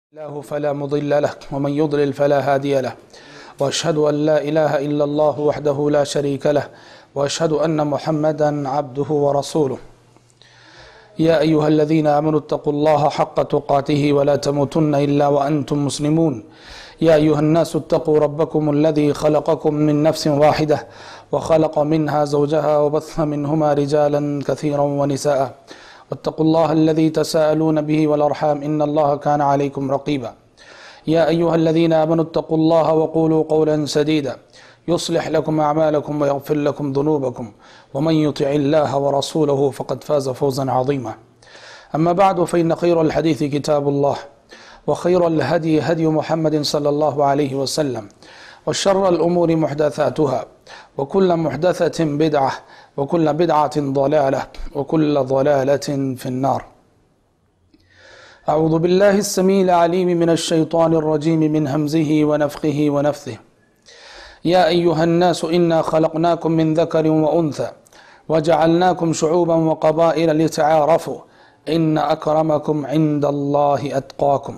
الله فلا مضل له ومن يضلل فلا هادي له وأشهد أن لا إله إلا الله وحده لا شريك له وأشهد أن محمدا عبده ورسوله يا أيها الذين آمنوا اتقوا الله حق تقاته ولا تموتن إلا وأنتم مسلمون يا أيها الناس اتقوا ربكم الذي خلقكم من نفس واحدة وخلق منها زوجها وبث منهما رجالا كثيرا ونساء واتقوا الله الذي تساءلون به والأرحام إن الله كان عليكم رقيبا يا أيها الذين آمنوا اتقوا الله وقولوا قولا سديدا يصلح لكم أعمالكم ويغفر لكم ذنوبكم ومن يطع الله ورسوله فقد فاز فوزا عظيما أما بعد فإن خير الحديث كتاب الله وخير الهدي هدي محمد صلى الله عليه وسلم وشر الأمور محدثاتها وكل محدثة بدعة وكل بدعة ضلالة وكل ضلالة في النار أعوذ بالله السميع العليم من الشيطان الرجيم من همزه ونفخه ونفثه يا أيها الناس إنا خلقناكم من ذكر وأنثى وجعلناكم شعوبا وقبائل لتعارفوا إن أكرمكم عند الله أتقاكم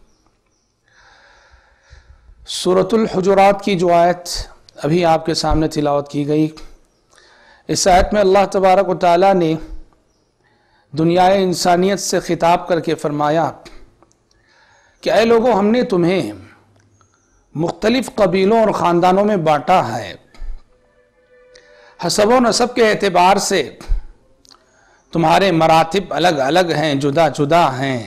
سورة الحجرات کی جو آیت ابھی آپ کے سامنے تلاوت کی گئی، اس آیت میں اللہ تبارک و تعالیٰ نے دنیا انسانیت سے خطاب کر کے فرمایا کہ اے لوگوں، ہم نے تمہیں مختلف قبیلوں اور خاندانوں میں بانٹا ہے، حسب و نسب کے اعتبار سے تمہارے مراتب الگ الگ ہیں، جدا جدا ہیں،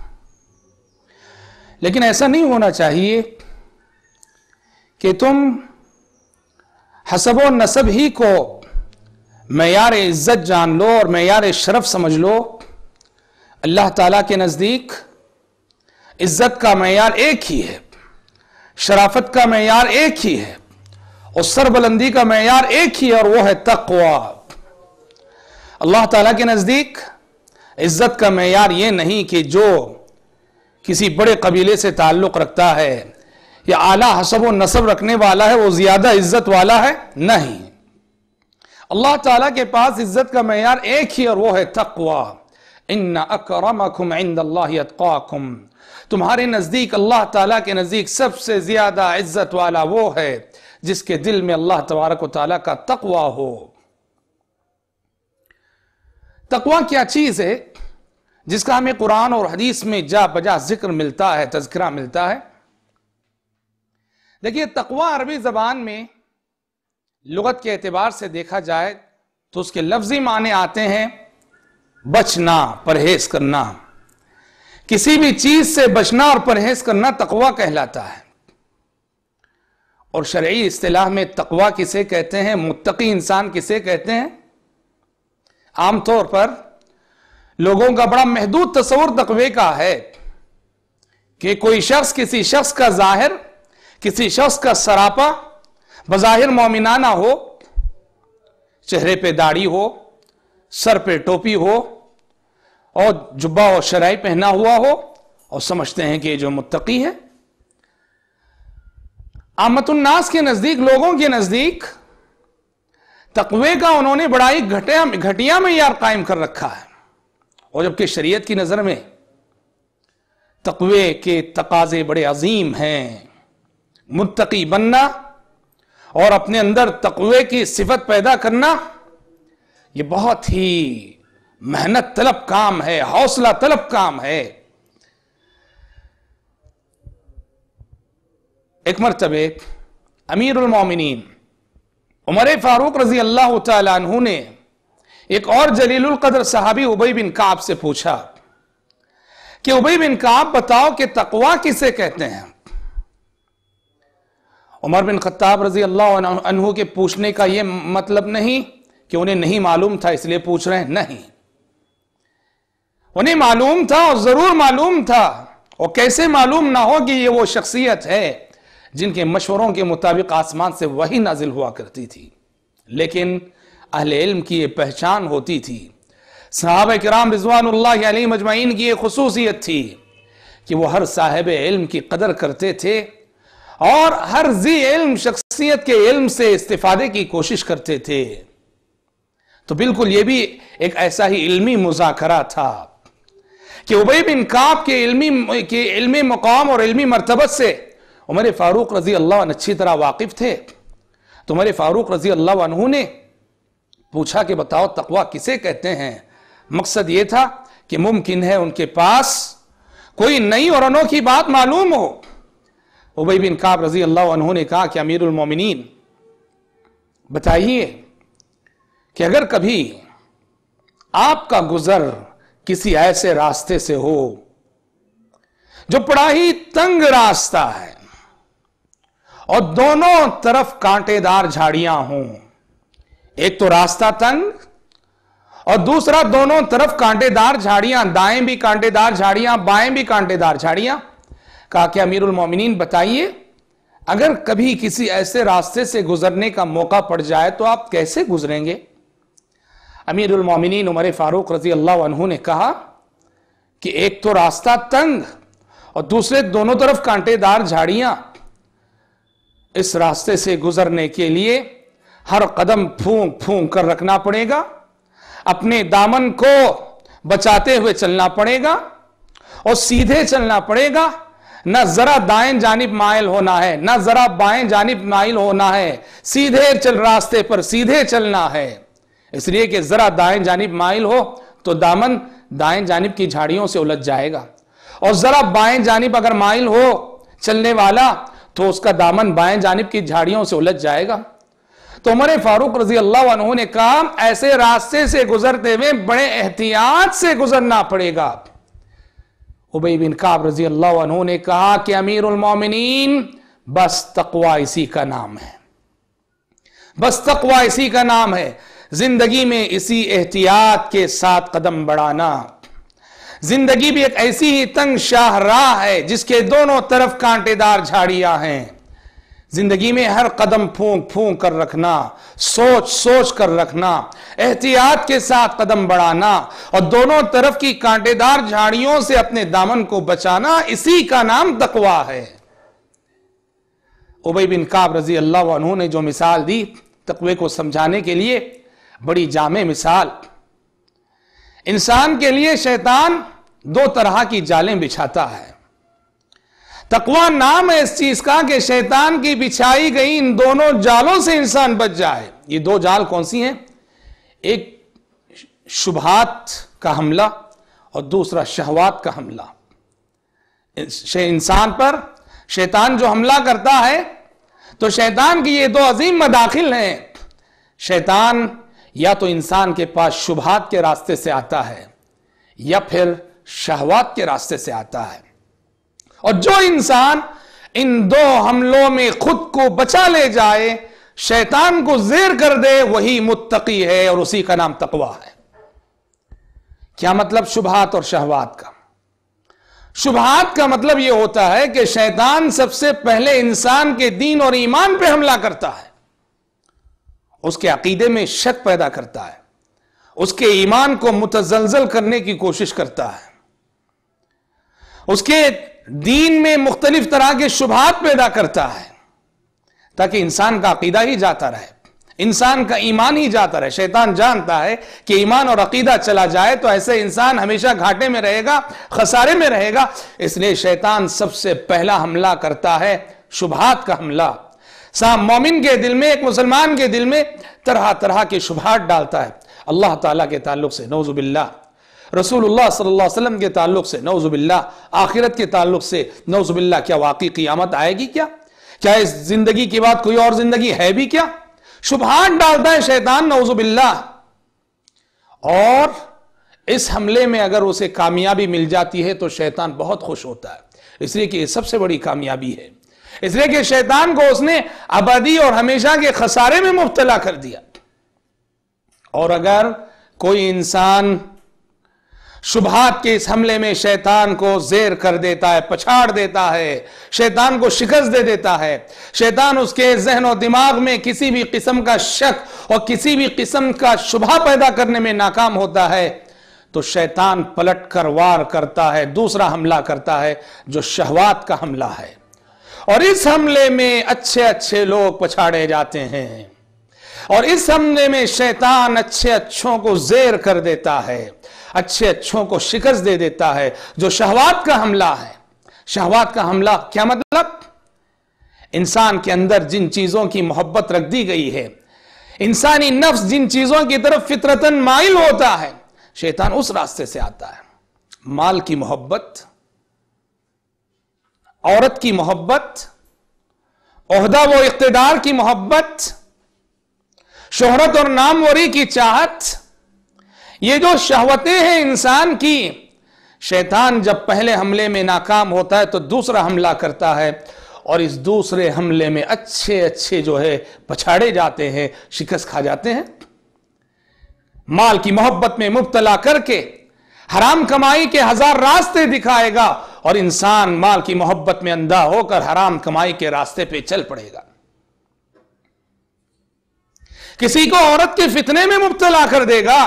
لیکن ایسا نہیں ہونا چاہیے کہ تم حسب و نسب ہی کو معیار عزت جان لو اور معیار شرف سمجھ لو۔ اللہ تعالیٰ کے نزدیک عزت کا معیار ایک ہی ہے، شرافت کا معیار ایک ہی ہے، اور سربلندی کا معیار ایک ہی ہے، اور وہ ہے تقوی۔ اللہ تعالیٰ کے نزدیک عزت کا معیار یہ نہیں کہ جو کسی بڑے قبیلے سے تعلق رکھتا ہے یا اعلیٰ حسب و نسب رکھنے والا ہے وہ زیادہ عزت والا ہے، نہیں۔ اللہ تعالیٰ کے پاس عزت کا معیار ایک ہی، اور وہ ہے تقوی۔ ان اکرمکم عند اللہ اتقاکم، تمہارے نزدیک، اللہ تعالیٰ کے نزدیک سب سے زیادہ عزت والا وہ ہے جس کے دل میں اللہ تبارک و تعالیٰ کا تقوی ہو۔ تقوی کیا چیز ہے جس کا ہمیں قرآن اور حدیث میں جا بجا ذکر ملتا ہے، تذکرہ ملتا ہے؟ دیکھیے، تقوی عربی زبان میں لغت کے اعتبار سے دیکھا جائے تو اس کے لفظی معنی آتے ہیں بچنا، پرہیز کرنا۔ کسی بھی چیز سے بچنا اور پرہیز کرنا تقوی کہلاتا ہے۔ اور شرعی اصطلاح میں تقوی کسے کہتے ہیں، متقی انسان کسے کہتے ہیں؟ عام طور پر لوگوں کا بڑا محدود تصور تقوی کا ہے کہ کوئی شخص کسی شخص کا ظاہر، کسی شخص کا سراپا بظاہر مومنانہ ہو، چہرے پہ داڑھی ہو، سر پہ ٹوپی ہو اور جبہ اور شرائی پہنا ہوا ہو، اور سمجھتے ہیں کہ یہ جو متقی ہے۔ عامت الناس کے نزدیک، لوگوں کے نزدیک تقوی کا انہوں نے بڑا ہی گھٹیا معیار قائم کر رکھا ہے، اور جبکہ شریعت کی نظر میں تقوی کے تقاضے بڑے عظیم ہیں۔ متقی بننا اور اپنے اندر تقوی کی صفت پیدا کرنا یہ بہت ہی محنت طلب کام ہے، حوصلہ طلب کام ہے۔ ایک مرتبہ امیر المومنین عمر فاروق رضی اللہ تعالی عنہ نے ایک اور جلیل القدر صحابی ابی بن کعب سے پوچھا کہ ابی بن کعب، بتاؤ کہ تقوی کسے کہتے ہیں؟ عمر بن خطاب رضی اللہ عنہ کے پوچھنے کا یہ مطلب نہیں کہ انہیں نہیں معلوم تھا اس لیے پوچھ رہے ہیں، نہیں، انہیں معلوم تھا، اور ضرور معلوم تھا، اور کیسے معلوم نہ ہو کہ یہ وہ شخصیت ہے جن کے مشوروں کے مطابق آسمان سے وحی نازل ہوا کرتی تھی، لیکن اہل علم کی یہ پہچان ہوتی تھی۔ صحابہ کرام رضوان اللہ علیہم اجمعین کی یہ خصوصیت تھی کہ وہ ہر صاحب علم کی قدر کرتے تھے، اور ہر ذی علم شخصیت کے علم سے استفادے کی کوشش کرتے تھے۔ تو بالکل یہ بھی ایک ایسا ہی علمی مذاکرہ تھا कि उबई बिन काब के इल्मी मकाम और इल्मी मर्तबत से उमर फारूक रजी अल्लाह अन्हु अच्छी तरह वाकिफ थे। तो उमर फारूक रजी अल्लाह अन्हु ने पूछा कि बताओ तकवा किसे कहते हैं। मकसद ये था कि मुमकिन है उनके पास कोई नई और अनोखी बात मालूम हो। उबई बिन काब रजी अल्लाह अन्हु ने कहा कि अमीरुल मोमिनीन बताइए कि अगर कभी आपका गुजर किसी ऐसे रास्ते से हो जो बड़ा ही तंग रास्ता है और दोनों तरफ कांटेदार झाड़ियां हों, एक तो रास्ता तंग और दूसरा दोनों तरफ कांटेदार झाड़ियां, दाएं भी कांटेदार झाड़ियां, बाएं भी कांटेदार झाड़ियां। कहा कि अमीरुल मोमिनीन बताइए अगर कभी किसी ऐसे रास्ते से गुजरने का मौका पड़ जाए तो आप कैसे गुजरेंगे। अमीरुल मोमिनीन उमर फारूक रजी अल्लाह अन्हु ने कहा कि एक तो रास्ता तंग और दूसरे दोनों तरफ कांटेदार झाड़ियां, इस रास्ते से गुजरने के लिए हर कदम फूंक फूंक कर रखना पड़ेगा, अपने दामन को बचाते हुए चलना पड़ेगा और सीधे चलना पड़ेगा, न जरा दाएं जानिब माइल होना है न जरा बाएं जानिब माइल होना है, सीधे चल रास्ते पर सीधे चलना है। इसलिए कि जरा दाएं जानिब माइल हो तो दामन दाएं जानिब की झाड़ियों से उलझ जाएगा और जरा बाएं जानिब अगर माइल हो चलने वाला तो उसका दामन बाएं जानिब की झाड़ियों से उलझ जाएगा। तो उमर फारूक रजी अल्लाह अन्हु ने कहा ऐसे रास्ते से गुजरते हुए बड़े एहतियात से गुजरना पड़ेगा। उबई बिन काब रजी अल्लाह अन्हु ने कहा कि अमीरुल मोमिनीन बस तकवा इसी का नाम है, बस तकवा इसी का नाम है। जिंदगी में इसी एहतियात के साथ कदम बढ़ाना। जिंदगी भी एक ऐसी ही तंग शाहराह है जिसके दोनों तरफ कांटेदार झाड़ियां हैं। जिंदगी में हर कदम फूंक फूंक कर रखना, सोच सोच कर रखना, एहतियात के साथ कदम बढ़ाना और दोनों तरफ की कांटेदार झाड़ियों से अपने दामन को बचाना, इसी का नाम तकवा है। उबई बिन काब रजी अल्लाह अन्हु ने जो मिसाल दी तकवे को समझाने के लिए, बड़ी जामे मिसाल। इंसान के लिए शैतान दो तरह की जालें बिछाता है। तकवा नाम है इस चीज का कि शैतान की बिछाई गई इन दोनों जालों से इंसान बच जाए। ये दो जाल कौन सी हैं? एक शुबहात का हमला और दूसरा शहवात का हमला। इंसान पर शैतान जो हमला करता है तो शैतान की ये दो अजीम मदाखिल हैं। शैतान या तो इंसान के पास शुबहात के रास्ते से आता है या फिर शहवात के रास्ते से आता है, और जो इंसान इन दो हमलों में खुद को बचा ले जाए, शैतान को ज़ेर कर दे, वही मुत्तकी है और उसी का नाम तकवा है। क्या मतलब शुबहात और शहवात का? शुबहात का मतलब यह होता है कि शैतान सबसे पहले इंसान के दीन और ईमान पे हमला करता है, उसके अकीदे में शक पैदा करता है, उसके ईमान को मुतज़लज़ल करने की कोशिश करता है, उसके दीन में मुख्तलिफ तरह के शुबहात पैदा करता है ताकि इंसान का अकीदा ही जाता रहे, इंसान का ईमान ही जाता रहे। शैतान जानता है कि ईमान और अकीदा चला जाए तो ऐसे इंसान हमेशा घाटे में रहेगा, खसारे में रहेगा। इसलिए शैतान सबसे पहला हमला करता है शुबहात का हमला। मोमिन के दिल में, एक मुसलमान के दिल में तरह तरह के शुबहात डालता है। अल्लाह ताला के ताल्लुक से नौजुबिल्लाह, रसूलुल्लाह सल्लल्लाहु अलैहि वसल्लम के ताल्लुक से नौजुबिल्लाह, आखिरत के ताल्लुक से नौजुबिल्लाह, क्या वाकई क़ियामत आएगी क्या इस जिंदगी के बाद कोई और जिंदगी है भी क्या? शुबहात डालता है शैतान नौजुबिल्लाह। और इस हमले में अगर उसे कामयाबी मिल जाती है तो शैतान बहुत खुश होता है, इसलिए कि ये सबसे बड़ी कामयाबी है, इसलिए कि शैतान को उसने अबदी और हमेशा के खसारे में मुब्तला कर दिया। और अगर कोई इंसान शुबहात के इस हमले में शैतान को ज़ेर कर देता है, पछाड़ देता है, शैतान को शिकस्त दे देता है, शैतान उसके ज़हन और दिमाग में किसी भी किस्म का शक और किसी भी किस्म का शुबहा पैदा करने में नाकाम होता है, तो शैतान पलट कर वार करता है, दूसरा हमला करता है जो शहवात का हमला है। और इस हमले में अच्छे अच्छे लोग पछाड़े जाते हैं, और इस हमले में शैतान अच्छे अच्छों को ज़ेर कर देता है, اچھے اچھوں کو شکست دے دیتا ہے. جو شہوات کا حملہ ہے، شہوات کا حملہ کیا مطلب؟ انسان کے اندر جن چیزوں کی محبت رکھ دی گئی ہے، انسانی نفس جن چیزوں کی طرف فطرتاً مائل ہوتا ہے، شیطان اس راستے سے آتا ہے. مال کی محبت، عورت کی محبت، عہدہ و اقتدار کی محبت، شہرت اور ناموری کی چاہت، یہ جو شہوتیں ہیں انسان کی، شیطان جب پہلے حملے میں ناکام ہوتا ہے تو دوسرا حملہ کرتا ہے، اور اس دوسرے حملے میں اچھے اچھے جو ہے پچھاڑے جاتے ہیں، شکست کھا جاتے ہیں. مال کی محبت میں مبتلا کر کے حرام کمائی کے ہزار راستے دکھائے گا، اور انسان مال کی محبت میں اندھا ہو کر حرام کمائی کے راستے پہ چل پڑے گا. کسی کو عورت کے فتنے میں مبتلا کر دے گا،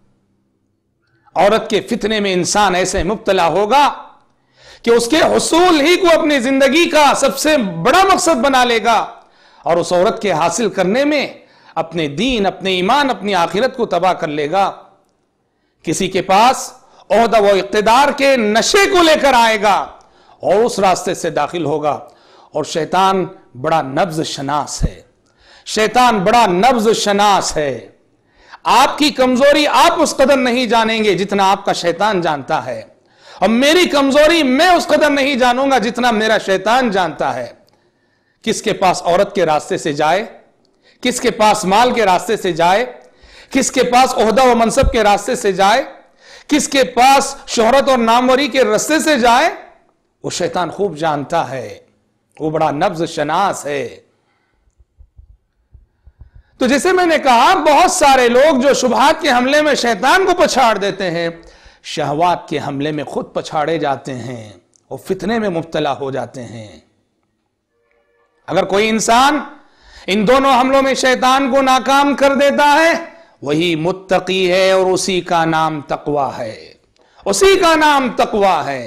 عورت کے فتنے میں انسان ایسے مبتلا ہوگا کہ اس کے حصول ہی کو اپنی زندگی کا سب سے بڑا مقصد بنا لے گا، اور اس عورت کے حاصل کرنے میں اپنے دین، اپنے ایمان، اپنی آخرت کو تباہ کر لے گا. کسی کے پاس عہدہ و اقتدار کے نشے کو لے کر آئے گا اور اس راستے سے داخل ہوگا. اور شیطان بڑا نبض شناس ہے، شیطان بڑا نبض شناس ہے. آپ کی کمزوری آپ اس قدر نہیں جانیں گے جتنا آپ کا شیطان جانتا ہے، اور میری کمزوری میں اس قدر نہیں جانوں گا جتنا میرا شیطان جانتا ہے. کس کے پاس عورت کے راستے سے جائے، کس کے پاس مال کے راستے سے جائے، کس کے پاس عہدہ و منصب کے راستے سے جائے، کس کے پاس شہرت اور ناموری کے راستے سے جائے، وہ شیطان خوب جانتا ہے، وہ بڑا نبض شناس ہے. تو جیسے میں نے کہا، بہت سارے لوگ جو شبہات کے حملے میں شیطان کو پچھاڑ دیتے ہیں، شہوات کے حملے میں خود پچھاڑے جاتے ہیں، وہ فتنے میں مبتلا ہو جاتے ہیں. اگر کوئی انسان ان دونوں حملوں میں شیطان کو ناکام کر دیتا ہے، وہی متقی ہے، اور اسی کا نام تقوی ہے، اسی کا نام تقوی ہے.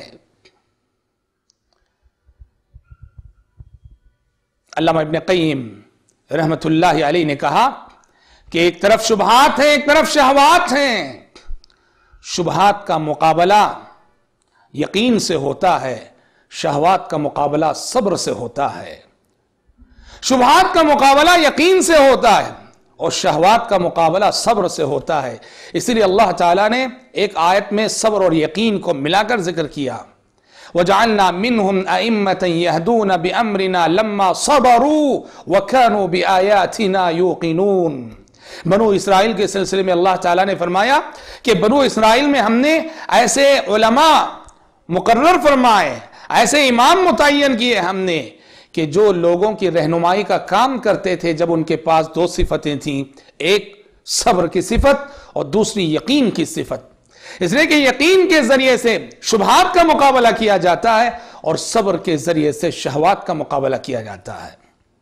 علامہ ابن قیم رحمت اللہ علیہ نے کہا کہ ایک طرف شبہات ہیں، ایک طرف شہوات ہیں. شبہات کا مقابلہ یقین سے ہوتا ہے، شہوات کا مقابلہ صبر سے ہوتا ہے. شبہات کا مقابلہ یقین سے ہوتا ہے اور شہوات کا مقابلہ صبر سے ہوتا ہے. اس لیے اللہ تعالیٰ نے ایک آیت میں صبر اور یقین کو ملا کر ذکر کیا. وَجَعَلْنَا مِنْهُمْ أَئِمَّةً يَهْدُونَ بِأَمْرِنَا لَمَّا صَبَرُوا وَكَانُوا بِآيَاتِنَا يُوقِنُونَ. بنو اسرائیل کے سلسلے میں اللہ تعالیٰ نے فرمایا کہ بنو اسرائیل میں ہم نے ایسے علماء مقرر فرمائے، ایسے امام متعین کیے ہم نے کہ جو لوگوں کی رہنمائی کا کام کرتے تھے. جب ان کے پاس دو صفتیں تھیں، ایک صبر کی صفت اور دوسری یقین کی صفت. اس لیے کہ یقین کے ذریعے سے شبہات کا مقابلہ کیا جاتا ہے اور صبر کے ذریعے سے شہوات کا مقابلہ کیا جاتا ہے.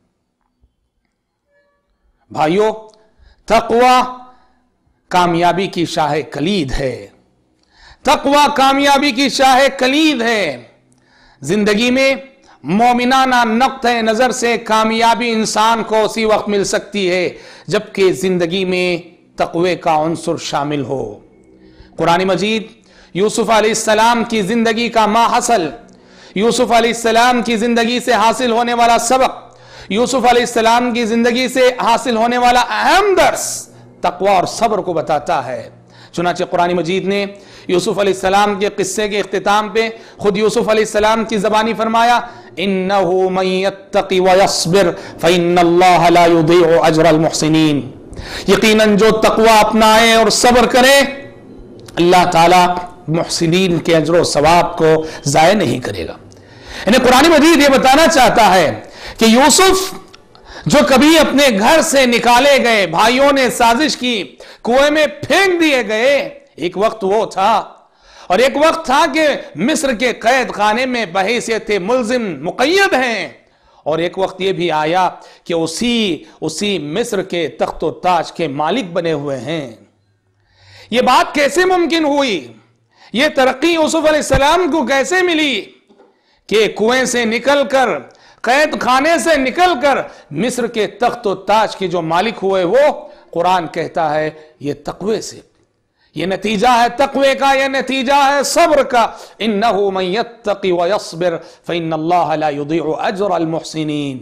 بھائیو، تقوی کامیابی کی شاہ کلید ہے، تقوی کامیابی کی شاہ کلید ہے. زندگی میں مومنانہ نقطہ نظر سے کامیابی انسان کو اسی وقت مل سکتی ہے جبکہ زندگی میں تقوی کا عنصر شامل ہو. قرآن مجید یوسف علیہ السلام کی زندگی کا ماحصل، یوسف علیہ السلام کی زندگی سے حاصل ہونے والا سبق، یوسف علیہ السلام کی زندگی سے حاصل ہونے والا اہم درس تقوی اور صبر کو بتاتا ہے. چنانچہ قرآن مجید نے یوسف علیہ السلام کے قصے کے اختتام پہ خود یوسف علیہ السلام کی زبانی فرمایا، إِنَّهُ مَن يَتَّقِ وَيَصْبِرْ فَإِنَّ اللَّهَ لَا يُضِيعُ أَجْرَ الْمُحْسِنِينَ. یقیناً جو تقوی اپنائے اور صبر کرے، اللہ تعالیٰ محسنین کے اجر و ثواب کو ضائع نہیں کرے گا. یعنی قرآن مجید یہ بتانا چاہتا ہے کہ یوسف جو کبھی اپنے گھر سے نکالے گئے، بھائیوں نے سازش کی، کنویں میں پھینک دیے گئے، ایک وقت وہ تھا، اور ایک وقت تھا کہ مصر کے قید خانے میں بحیثیت ملزم مقید ہیں، اور ایک وقت یہ بھی آیا کہ اسی مصر کے تخت و تاج کے مالک بنے ہوئے ہیں. یہ بات کیسے ممکن ہوئی؟ یہ ترقی یوسف علیہ السلام کو کیسے ملی کہ کنویں سے نکل کر، قید خانے سے نکل کر مصر کے تخت و تاج کے جو مالک ہوئے؟ وہ قرآن کہتا ہے یہ تقوی سے، یہ نتیجہ ہے تقوی کا، یہ نتیجہ ہے صبر کا. انہ من یتقی ویصبر فإن اللہ لا یضیع اجر المحسنین.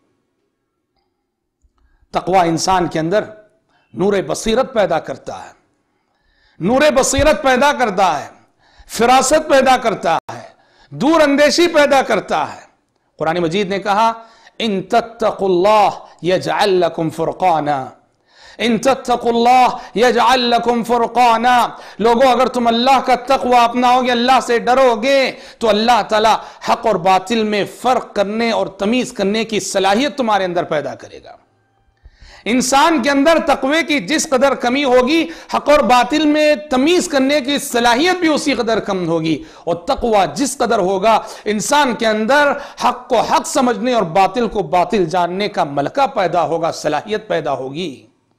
تقوی انسان کے اندر نور بصیرت پیدا کرتا ہے، نور بصیرت پیدا کرتا ہے، فراست پیدا کرتا ہے، دور اندیشی پیدا کرتا ہے. قرآن مجید نے کہا ان تتقوا اللہ یجعل لکم فرقانا، ان تتقوا اللہ یجعل لکم فرقانا. لوگوں اگر تم اللہ کا تقوی اپناؤ گے، اللہ سے ڈرو گے، تو اللہ تعالی حق اور باطل میں فرق کرنے اور تمیز کرنے کی صلاحیت تمہارے اندر پیدا کرے گا. انسان کے اندر تقوی کی جس قدر کمی ہوگی، حق اور باطل میں تمیز کرنے کی صلاحیت بھی اسی قدر کم ہوگی. اور تقوی جس قدر ہوگا، انسان کے اندر حق کو حق سمجھنے اور باطل کو باطل جاننے کا ملکہ پیدا ہوگا، صلاحیت پیدا ہوگی.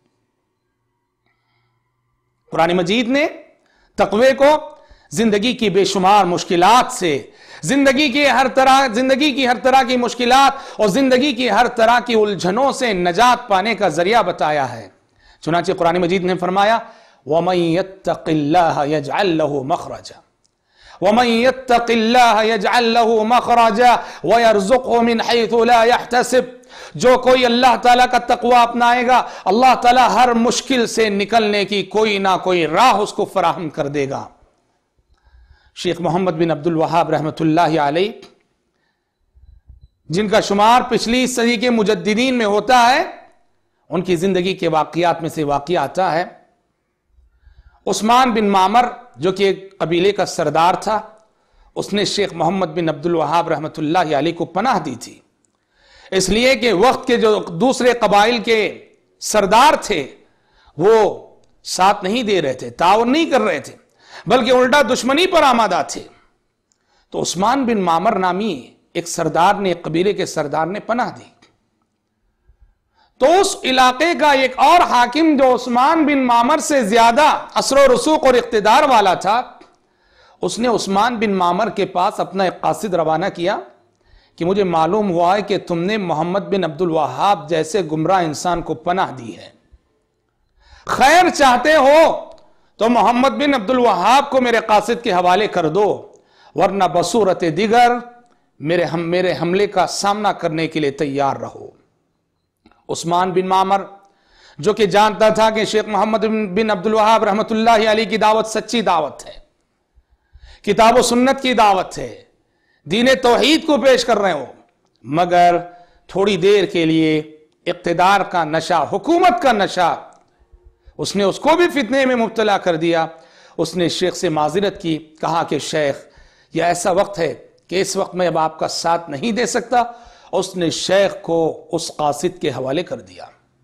قرآن مجید نے تقوی کو زندگی کی بے شمار مشکلات سے، زندگی کی ہر طرح کی مشکلات اور زندگی کی ہر طرح کی الجھنوں سے نجات پانے کا ذریعہ بتایا ہے. چنانچہ قرآن مجید نے فرمایا وَمَن يَتَّقِ اللَّهَ يَجْعَلْ لَهُ مَخْرَجًا وَمَن يَتَّقِ اللَّهَ يَجْعَلْ لَهُ مَخْرَجًا وَيَرْزُقْهُ مِنْ حَيْثُ لَا يَحْتَسِبُ. جو کوئی اللہ تعالیٰ کا تقوی اپنائے گا، اللہ تعالیٰ ہر مشکل سے نکلنے کی کوئی نہ کوئی راہ اس کو فراہم کر دے گا. شیخ محمد بن عبد الوہاب رحمۃ اللہ علیہ، جن کا شمار پچھلی صدی کے مجددین میں ہوتا ہے، ان کی زندگی کے واقعات میں سے واقعہ آتا ہے عثمان بن معمر جو کہ ایک قبیلے کا سردار تھا، اس نے شیخ محمد بن عبد الوہاب رحمۃ اللہ علیہ کو پناہ دی تھی، اس لیے کہ وقت کے جو دوسرے قبائل کے سردار تھے وہ ساتھ نہیں دے رہے تھے، تعاون نہیں کر رہے تھے، بلکہ الٹا دشمنی پر آمادہ تھے. تو عثمان بن معمر نامی ایک سردار نے، ایک قبیلے کے سردار نے پناہ دی. تو اس علاقے کا ایک اور حاکم جو عثمان بن معمر سے زیادہ اثر و رسوخ اور اقتدار والا تھا، اس نے عثمان بن معمر کے پاس اپنا ایک قاصد روانہ کیا کہ مجھے معلوم ہوا ہے کہ تم نے محمد بن عبد الوہاب جیسے گمراہ انسان کو پناہ دی ہے، خیر چاہتے ہو تو محمد بن عبد الوہاب کو میرے قاصد کے حوالے کر دو، ورنہ بصورت دیگر میرے حملے کا سامنا کرنے کے لیے تیار رہو. عثمان بن معمر جو کہ جانتا تھا کہ شیخ محمد بن عبد الوہاب رحمۃ اللہ علیہ کی دعوت سچی دعوت ہے، کتاب و سنت کی دعوت ہے، دین توحید کو پیش کر رہے ہو، مگر تھوڑی دیر کے لیے اقتدار کا نشہ، حکومت کا نشہ اس نے اس کو بھی فتنے میں مبتلا کر دیا. اس نے شیخ سے معذرت کی، کہا کہ شیخ یہ ایسا وقت ہے کہ اس وقت میں اب آپ کا ساتھ نہیں دے سکتا. اس نے شیخ کو اس قاصد کے حوالے کر دیا.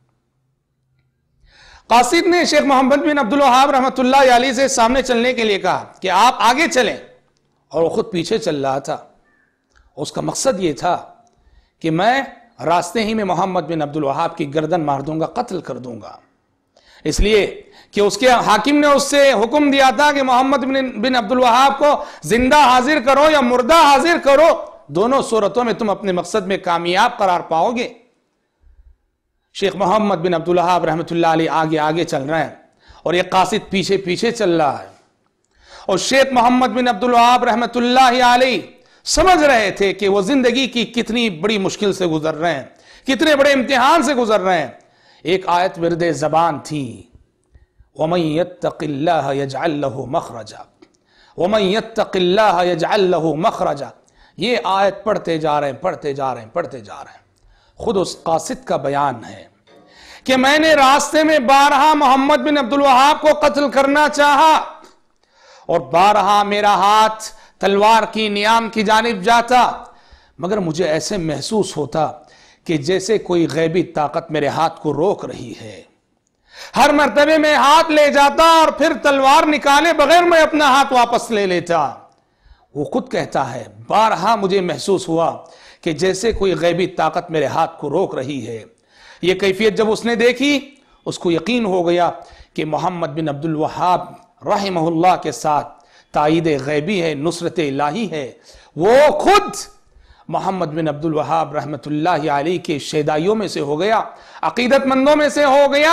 قاصد نے شیخ محمد بن عبد الوہاب رحمۃ اللہ علیہ سے سامنے چلنے کے لیے کہا کہ آپ آگے چلیں، اور وہ خود پیچھے چل رہا تھا. اس کا مقصد یہ تھا کہ میں راستے ہی میں محمد بن عبد الوہاب کی گردن مار دوں گا، قتل کر دوں گا، اس لیے کہ اس کے حاکم نے اس سے حکم دیا تھا کہ محمد بن عبد الوہاب کو زندہ حاضر کرو یا مردہ حاضر کرو، دونوں صورتوں میں تم اپنے مقصد میں کامیاب قرار پاؤ گے. شیخ محمد بن عبد الوہاب رحمۃ اللہ علیہ آگے آگے چل رہے ہیں اور یہ قاصد پیچھے پیچھے چل رہا ہے. اور شیخ محمد بن عبد الوہاب رحمۃ اللہ علیہ سمجھ رہے تھے کہ وہ زندگی کی کتنی بڑی مشکل سے گزر رہے ہیں، کتنے بڑے امتحان سے گزر رہے ہیں. ایک آیت ورد زبان تھی وَمَن يَتَّقِ اللَّهَ يَجْعَلْ لَهُ مَخْرَجًا وَمَن يَتَّقِ اللَّهَ يَجْعَلْ لَهُ مَخْرَجًا. یہ آیت پڑھتے جا رہے ہیں. خود اس قاصد کا بیان ہے کہ میں نے راستے میں بارہا محمد بن عبد الوہاب کو قتل کرنا چاہا اور بارہا میرا ہاتھ تلوار کی نیام کی جانب جاتا، مگر مجھے ایسے محسوس ہوتا کہ جیسے کوئی غیبی طاقت میرے ہاتھ کو روک رہی ہے. ہر مرتبے میں ہاتھ لے جاتا اور پھر تلوار نکالے بغیر میں اپنا ہاتھ واپس لے لیتا. وہ خود کہتا ہے بارہا مجھے محسوس ہوا کہ جیسے کوئی غیبی طاقت میرے ہاتھ کو روک رہی ہے. یہ کیفیت جب اس نے دیکھی، اس کو یقین ہو گیا کہ محمد بن عبد الوہاب رحمہ اللہ کے ساتھ تائید غیبی ہے، نصرت الہی ہے. وہ خود محمد بن عبد الوہاب رحمۃ اللہ علیہ کے شیدائیوں میں سے ہو گیا، عقیدت مندوں میں سے ہو گیا،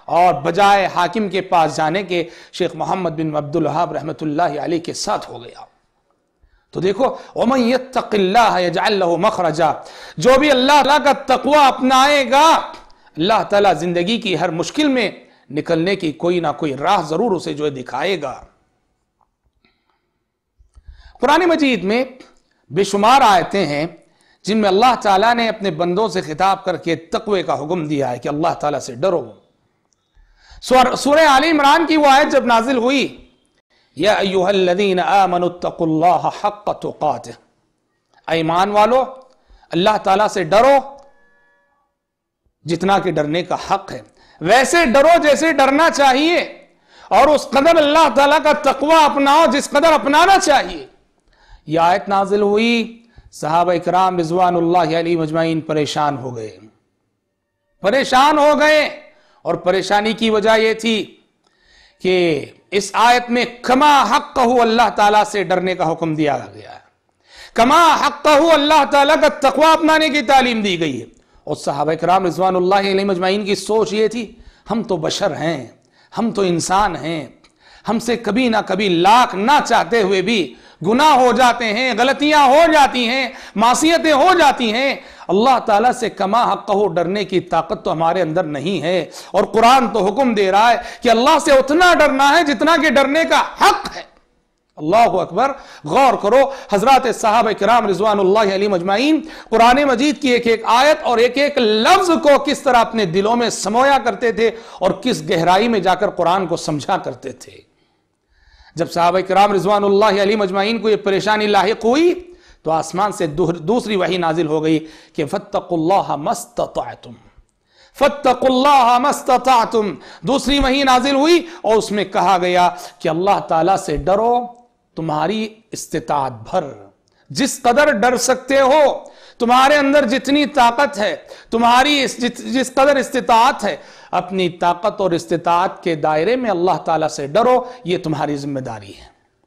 اور بجائے حاکم کے پاس جانے کے شیخ محمد بن عبد الوہاب رحمۃ اللہ علیہ کے ساتھ ہو گیا۔ تو دیکھو وَمَن يَتَّقِ اللَّهَ يَجْعَلْ لَهُ مَخْرَجًا، جو بھی اللہ تعالیٰ کا تقوی اپنائے گا اللہ تعالیٰ زندگی کی ہر مشکل میں نکلنے کی کوئی نہ کوئی راہ ضرور اسے جو ہے دکھائے گا۔ قرآن مجید میں بے شمار آیتیں ہیں جن میں اللہ تعالیٰ نے اپنے بندوں سے خطاب کر کے تقوی کا حکم دیا ہے کہ اللہ تعالیٰ سے ڈرو۔ سورہ آل عمران کی وہ آیت جب نازل ہوئی، یا ایھا الذین آمنوا اتقوا اللہ حق تقاتہ، ایمان والو اللہ تعالیٰ سے ڈرو جتنا کہ ڈرنے کا حق ہے، ویسے ڈرو جیسے ڈرنا چاہیے، اور اس قدر اللہ تعالیٰ کا تقوی اپناؤ جس قدر اپنانا چاہیے۔ یہ آیت نازل ہوئی، صحابہ کرام رضوان اللہ علیہ مجمعین پریشان ہو گئے، اور پریشانی کی وجہ یہ تھی کہ اس آیت میں کما حقہ اللہ تعالیٰ سے ڈرنے کا حکم دیا گیا ہے، کما حقہ اللہ تعالیٰ کا تقوی اپنانے کی تعلیم دی گئی ہے۔ اور صحابہ کرام رضوان اللہ علیہ مجمعین کی سوچ یہ تھی، ہم تو بشر ہیں، ہم تو انسان ہیں، ہم سے کبھی نہ کبھی لاکھ نہ چاہتے ہوئے بھی گناہ ہو جاتے ہیں، غلطیاں ہو جاتی ہیں، معصیتیں ہو جاتی ہیں، اللہ تعالیٰ سے کما حقہ ڈرنے کی طاقت تو ہمارے اندر نہیں ہے، اور قرآن تو حکم دے رہا ہے کہ اللہ سے اتنا ڈرنا ہے جتنا کہ ڈرنے کا حق ہے۔ اللہ اکبر، غور کرو حضرات صحابہ کرام رضوان اللہ علیہ مجمعین قرآن مجید کی ایک ایک آیت اور ایک ایک لفظ کو کس طرح اپنے دلوں میں سمویا کرتے تھے اور کس گہرائی میں جا کر قرآن کو سمجھا کرتے تھے۔ جب صحابہ کرام رضوان اللہ علیہ مجمعین کو یہ پریشانی لاحق ہوئی تو آسمان سے دوسری وحی نازل ہو گئی کہ فَاتَّقُوا اللَّهَ مَا اسْتَطَعْتُمْ، فَاتَّقُوا اللَّهَ مَا اسْتَطَعْتُمْ، دوسری وحی نازل ہوئی اور اس میں کہا گیا کہ اللہ تعالیٰ سے ڈرو تمہاری استطاعت بھر، جس قدر ڈر سکتے ہو، تمہارے اندر جتنی طاقت ہے، تمہاری جس قدر استطاعت ہے، اپنی طاقت اور استطاعت کے دائرے میں اللہ تعالیٰ سے ڈرو، یہ تمہاری ذمہ داری ہے۔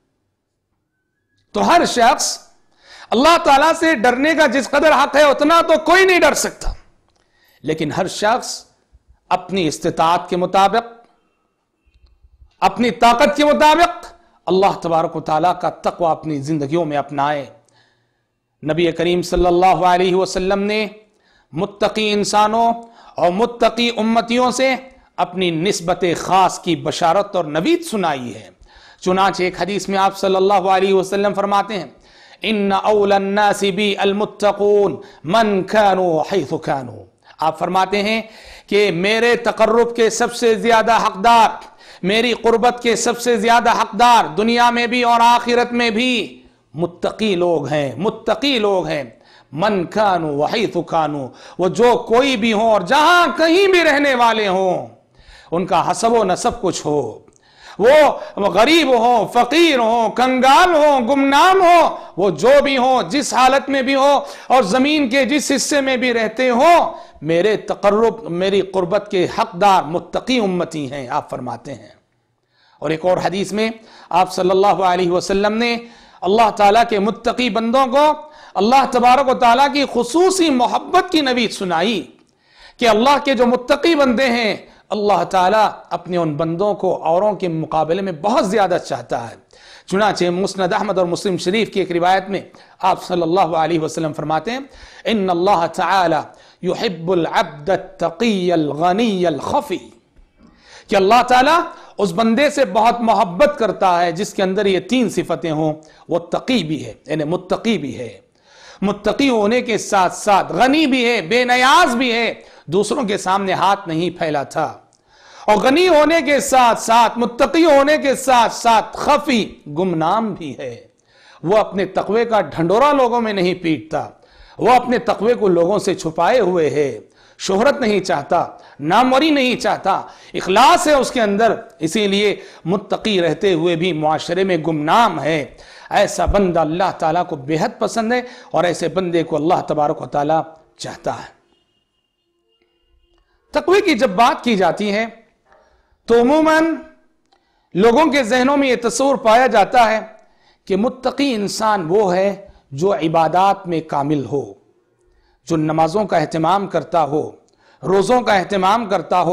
تو ہر شخص اللہ تعالیٰ سے ڈرنے کا جس قدر حق ہے اتنا تو کوئی نہیں ڈر سکتا، لیکن ہر شخص اپنی استطاعت کے مطابق، اپنی طاقت کے مطابق اللہ تبارک و تعالیٰ کا تقوی اپنی زندگیوں میں اپنائے۔ نبی کریم صلی اللہ علیہ وسلم نے متقی انسانوں اور متقی امتیوں سے اپنی نسبت خاص کی بشارت اور نوید سنائی ہے۔ چنانچہ ایک حدیث میں آپ صلی اللہ علیہ وسلم فرماتے ہیں ان اول الناس بی المتقون من كانوا حیث كانوا، آپ فرماتے ہیں کہ میرے تقرب کے سب سے زیادہ حقدار، میری قربت کے سب سے زیادہ حقدار دنیا میں بھی اور آخرت میں بھی متقی لوگ ہیں، متقی لوگ ہیں۔ من کانوا وحیث کانوا، وہ جو کوئی بھی ہوں اور جہاں کہیں بھی رہنے والے ہوں، ان کا حسب و نسب کچھ ہو، وہ غریب ہوں، فقیر ہوں، کنگال ہوں، گمنام ہوں، وہ جو بھی ہوں، جس حالت میں بھی ہوں اور زمین کے جس حصے میں بھی رہتے ہوں، میرے تقرب، میری قربت کے حقدار متقی امتی ہیں، آپ فرماتے ہیں۔ اور ایک اور حدیث میں آپ صلی اللہ علیہ وسلم نے اللہ تعالیٰ کے متقی بندوں کو اللہ تبارک و تعالیٰ کی خصوصی محبت کی نوید سنائی کہ اللہ کے جو متقی بندے ہیں اللہ تعالیٰ اپنے ان بندوں کو اوروں کے مقابلے میں بہت زیادہ چاہتا ہے۔ چنانچہ مسند احمد اور مسلم شریف کی ایک روایت میں آپ صلی اللہ علیہ وسلم فرماتے ہیں ان اللہ تعالی یحب العبد التقی الغنی الخفی، کہ اللہ تعالیٰ اس بندے سے بہت محبت کرتا ہے جس کے اندر یہ تین صفتیں ہوں، وہ تقی بھی ہے، یعنی متقی بھی ہے، متقی ہونے کے ساتھ ساتھ غنی بھی ہے، بے نیاز بھی ہے، دوسروں کے سامنے ہاتھ نہیں پھیلا تھا، اور غنی ہونے کے ساتھ ساتھ، متقی ہونے کے ساتھ ساتھ خفی، گمنام بھی ہے۔ وہ اپنے تقوی کا ڈھنڈورا لوگوں میں نہیں پیٹتا، وہ اپنے تقوی کو لوگوں سے چھپائے ہوئے ہے، شہرت نہیں چاہتا، ناموری نہیں چاہتا، اخلاص ہے اس کے اندر، اسی لیے متقی رہتے ہوئے بھی معاشرے میں گمنام ہے۔ ایسا بندہ اللہ تعالیٰ کو بے حد پسند ہے اور ایسے بندے کو اللہ تبارک و تعالیٰ چاہتا ہے۔ تقوی کی جب بات کی جاتی ہے تو عموماً لوگوں کے ذہنوں میں یہ تصور پایا جاتا ہے کہ متقی انسان وہ ہے جو عبادات میں کامل ہو، جو نمازوں کا اہتمام کرتا ہو، روزوں کا اہتمام کرتا ہو،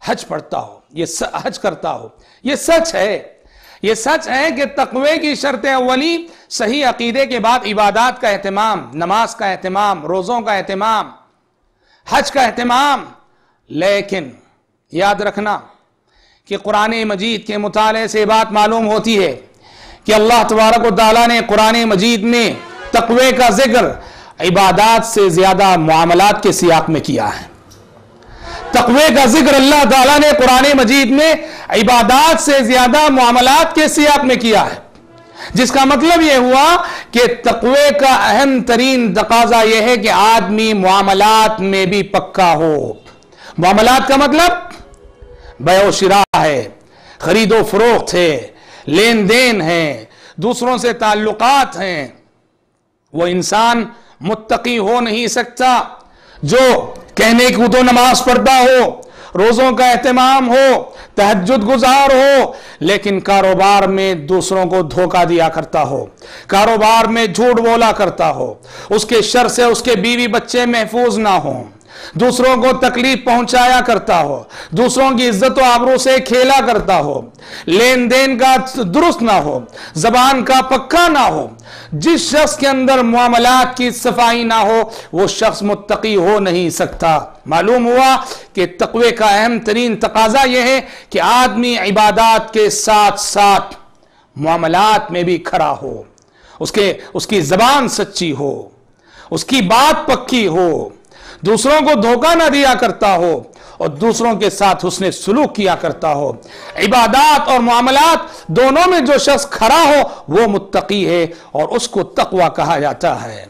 हज पढ़ता हो, ये हज करता हो। ये सच है, ये सच है कि तक़वे की शर्त अव्वली सही अकीदे के बाद इबादत का एहतमाम, नमाज का एहतमाम, रोज़ों का एहतमाम, हज का एहतमाम। लेकिन याद रखना कि कुरान मजीद के मुताले से बात मालूम होती है कि अल्लाह तबारक व तआला ने कुरान मजीद में तक़वे का जिक्र इबादत से ज्यादा मुआमलात के सियाक में किया है। तक़वे का जिक्र अल्लाह ताला ने कुरान मजीद में इबादत से ज्यादा मुआमलात के सियाक में किया है, जिसका मतलब यह हुआ कि तक़वे का अहम तरीन तकाजा यह है कि आदमी मुआमलात में भी पक्का हो। मुआमलात का मतलब बयो शिरा है, खरीदो फरोख्त है, लेन देन है, दूसरों से ताल्लुकात हैं। वो इंसान मुत्तकी हो नहीं सकता जो कहने को तो नमाज पढ़ता हो, रोजों का एहतमाम हो, तहज्जुद गुजार हो, लेकिन कारोबार में दूसरों को धोखा दिया करता हो, कारोबार में झूठ बोला करता हो, उसके शर से उसके बीवी बच्चे महफूज ना हो, दूसरों को तकलीफ पहुंचाया करता हो, दूसरों की इज्जत व आबरू से खेला करता हो, लेन देन का दुरुस्त ना हो, जबान का पक्का ना हो। जिस शख्स के अंदर मुआमलात की सफाई ना हो वो शख्स मुत्तकी हो नहीं सकता। मालूम हुआ कि तक़वे का अहम तरीन तकाजा यह है कि आदमी इबादत के साथ साथ मुआमलात में भी खरा हो, उसकी जबान सच्ची हो, उसकी बात पक्की हो, दूसरों को धोखा ना दिया करता हो और दूसरों के साथ उसने सुलूक किया करता हो। इबादत और मुआमलात दोनों में जो शख्स खरा हो वो मुत्तकी है और उसको तक़वा कहा जाता है।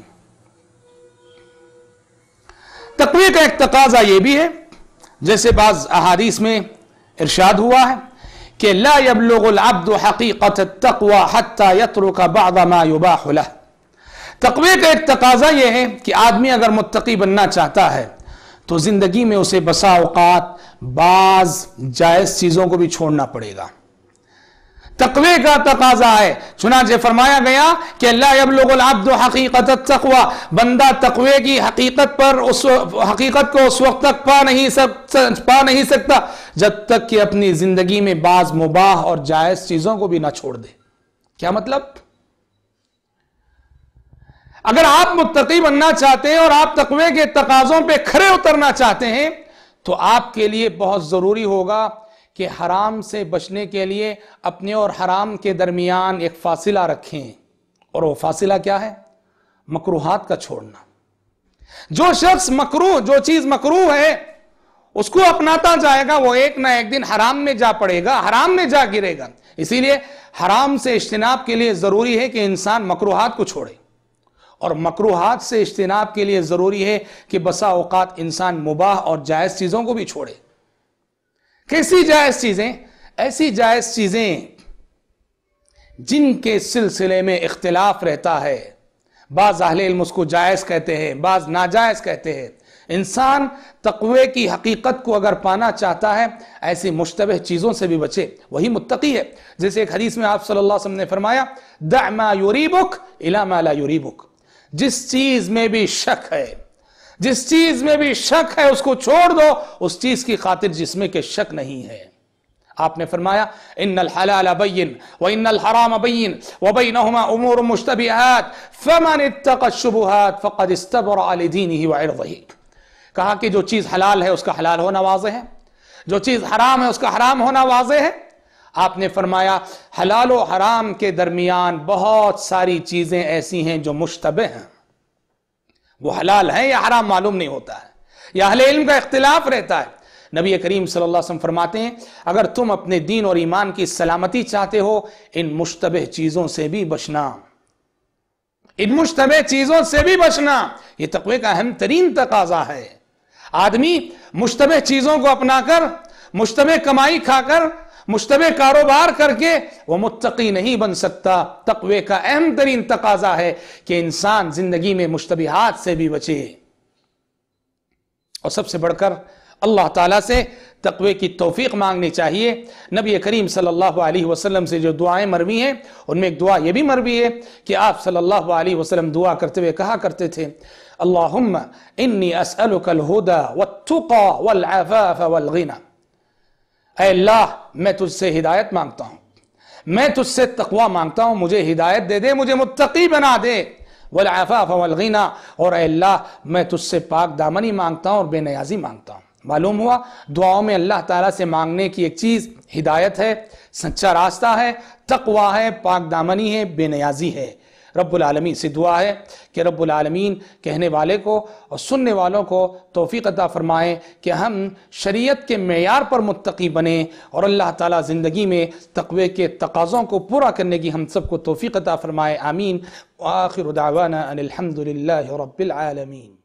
तक़वे का एक तकाजा यह भी है, जैसे बाज़ अहादीस में इरशाद हुआ है कि ला यबलुगुल अब्दु हक़ीक़त तक़वा हत्ता यत्रुक बअद मा युबाह लह। तक़वे का एक तकाजा यह है कि आदमी अगर मुत्तकी बनना चाहता है तो जिंदगी में उसे बसा औकात बाज जायज चीजों को भी छोड़ना पड़ेगा। तक़वे का तकाजा है, चुनांचे फरमाया गया कि ला यबलुगुल अब्दु हक़ीक़त तक़वा, बंदा तक़वे की हकीकत पर उस हकीकत को उस वक्त तक पा नहीं सकता जब तक कि अपनी जिंदगी में बाज मुबाह और जायज चीजों को भी ना छोड़ दे। क्या मतलब? अगर आप मुत्तकी बनना चाहते हैं और आप तक़वे के तकाज़ों पे खरे उतरना चाहते हैं तो आपके लिए बहुत ज़रूरी होगा कि हराम से बचने के लिए अपने और हराम के दरमियान एक फासिला रखें। और वो फासिला क्या है? मकरूहात का छोड़ना। जो शख्स मकरूह, जो चीज़ मकरूह है उसको अपनाता जाएगा वो एक ना एक दिन हराम में जा पड़ेगा, हराम में जा गिरेगा। इसीलिए हराम से इज्तिनाब के लिए ज़रूरी है कि इंसान मकरूहात को छोड़े और मकरूहात से इज्तिनाब के लिए ज़रूरी है कि बसा औकात इंसान मुबाह और जायज़ चीज़ों को भी छोड़े। कैसी जायज़ चीज़ें? ऐसी जायज़ चीज़ें जिनके सिलसिले में इख्तिलाफ रहता है। बाज़ अहले इल्म उसको जायज़ कहते हैं, बाज़ नाजायज़ कहते हैं। इंसान तक़वे की हकीकत को अगर पाना चाहता है ऐसी मुश्तबह चीज़ों से भी बचे, वही मुत्तकी है। जैसे एक हदीस में आप सल्लल्लाहु अलैहि वसल्लम ने फरमाया, दअ मा युरीबुक इला मा ला युरीबुक। जिस चीज में भी शक है, जिस चीज में भी शक है उसको छोड़ दो उस चीज की खातिर जिसमें के शक नहीं है। आपने फरमाया इन्नल हलाल बय्यिन व इन्नल हराम बय्यिन व बैनहुमा उमूर मुश्तबिहात फमन इत्तक़ा शुबुहात फ़क़द इस्तबरा लिदीनिही व इर्दिही। कहा कि जो चीज हलाल है उसका हलाल होना वाज़ेह है, जो चीज हराम है उसका हराम होना वाज़ेह है। आपने फरमाया हलाल और हराम के दरमियान बहुत सारी चीजें ऐसी हैं जो मुश्तबह हैं, वो हलाल है या हराम मालूम नहीं होता है, या अहले इल्म का इख्तिलाफ रहता है। नबी करीम सल्लल्लाहु अलैहि वसल्लम फरमाते हैं अगर तुम अपने दीन और ईमान की सलामती चाहते हो इन मुश्तबह चीजों से भी बचना, इन मुश्तबह चीजों से भी बचना। ये तक़वे का अहम तरीन तकाजा है। आदमी मुश्तबह चीजों को अपनाकर, मुश्तबह कमाई खाकर, मुश्तबह कारोबार करके वो मुत्तकी नहीं बन सकता। तक़वे का अहम तरीन तकाजा है कि इंसान जिंदगी में मुश्तबिहात से भी बचे। और सबसे बढ़कर अल्लाह ताला से तक़वे की तौफीक मांगनी चाहिए। नबी करीम सल्लल्लाहु अलैहि वसल्लम से जो दुआएं मरवी हैं उनमें एक दुआ यह भी मरवी है कि आप सल्लल्लाहु अलैहि वसल्लम दुआ करते हुए कहा करते थे, अल्लाहुम्मा इन्नी अस्अलुकल हुदा वत्तुक़ा वल अफ़ाफ़ वल ग़िना। اے اللہ میں تجھ سے ہدایت مانگتا ہوں، میں تجھ سے تقوی مانگتا ہوں، مجھے ہدایت دے دے، مجھے متقی بنا دے، والعفاف والغنی، اور اے اللہ میں تجھ سے پاک دامنی مانگتا ہوں اور بے نیازی مانگتا ہوں۔ معلوم ہوا دعاؤں میں اللہ تعالیٰ سے مانگنے کی ایک چیز ہدایت ہے، سچا راستہ ہے، تقوی ہے، پاک دامنی ہے، بے نیازی ہے۔ رب العالمین سے دعا ہے کہ رب العالمین کہنے والے کو اور سننے والوں کو توفیق عطا فرمائے کہ ہم شریعت کے معیار پر متقی بنیں، اور اللہ تعالیٰ زندگی میں تقوی کے تقاضوں کو پورا کرنے کی ہم سب کو توفیق عطا فرمائے، آمین۔ وآخر دعوانا ان الحمد للہ رب العالمین۔